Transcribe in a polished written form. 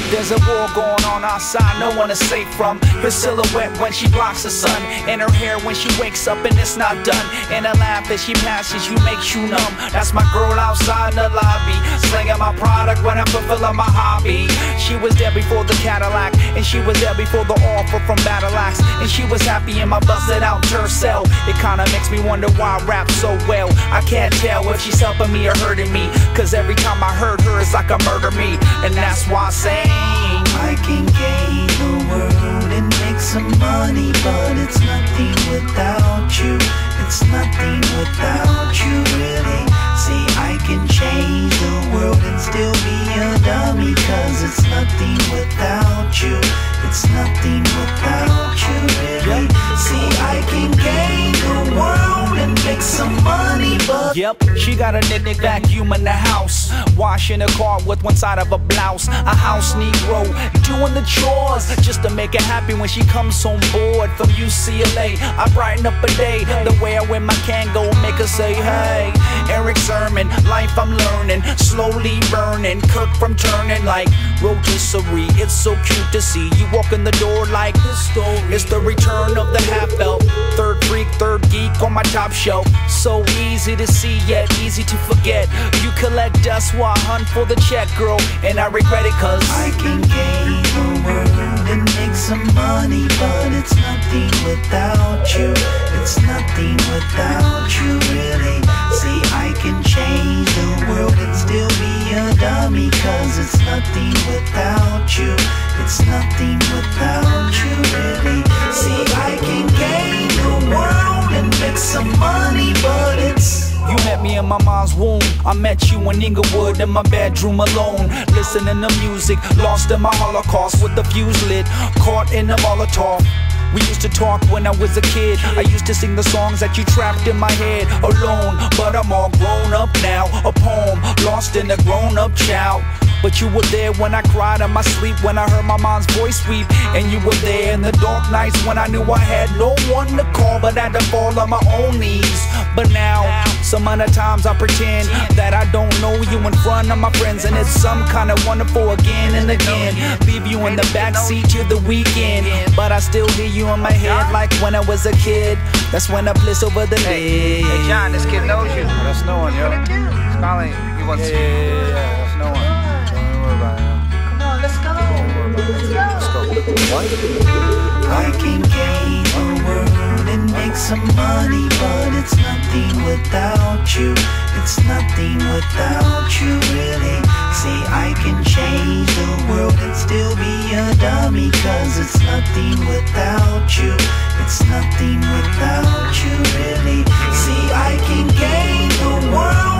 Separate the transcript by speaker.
Speaker 1: There's a war going on outside, no one is safe from her silhouette when she blocks the sun, and her hair when she wakes up and it's not done, and her laugh as she passes you makes you numb. That's my girl outside in the lobby, slinging my product when I'm fulfilling my hobby. She was there before the Cadillac, and she was there before the offer from Cadillacs, and she was happy in my busted out Turasel. It kinda makes me wonder why I rap so well. I can't tell if she's helping me or hurting me, cause every time I heard her it's like a murder me, and that's why I sing.
Speaker 2: I can gain the world and make some money, but it's nothing without you. It's nothing without you, really. See, I can change the world and still be a dummy, cause it's nothing without you. It's nothing without you, really. See, I can gain the world and make some money, but
Speaker 1: yep, she got a knit vacuum in the house, washing her car with one side of a blouse. A house Negro doing the chores just to make her happy when she comes home bored from UCLA. I brighten up a day the way I wear my Kango, make her say hey. Eric Sermon, life I'm learning, slowly burning, cook from turning like rotisserie. It's so cute to see you walk in the door like this story. It's the return of the half-elf, third freak, third geek on my top shelf. So easy to see yet easy to forget. You collect dust while I hunt for the check, girl, and I regret it cause
Speaker 2: I can gain the world and make some money, but it's nothing without you. It's nothing without you, really. See, I can change the world and still be a dummy, cause it's nothing without you. It's nothing without you, really. See, I can gain the world and make some money, but it's
Speaker 1: you met me in my mom's womb. I met you in Inglewood in my bedroom alone, listening to music, lost in my Holocaust with the fuse lit, caught in a Molotov. We used to talk when I was a kid. I used to sing the songs that you trapped in my head alone, but I'm all grown up now. A poem lost in a grown-up child. But you were there when I cried in my sleep, when I heard my mom's voice weep. And you were there in the dark nights when I knew I had no one to call, but had to fall on my own knees. But now, some other times I pretend that I don't know you in front of my friends, and it's some kind of wonderful again and again. Leave you in the backseat to the weekend, but I still hear you in my head like when I was a kid. That's when I bliss over the lid.
Speaker 3: Hey John, this kid knows you.
Speaker 4: Oh, that's no one, yo.
Speaker 3: He's calling. He wants
Speaker 4: Yeah, that's no one. Don't worry about it.
Speaker 3: Come on, let's go.
Speaker 4: Let's go. What?
Speaker 2: I can gain the world and make some money, but it's nothing without you. It's nothing without you, really. See, I can change the world and still be a dummy, cause it's nothing without you. It's nothing without you, really. See, I can gain the world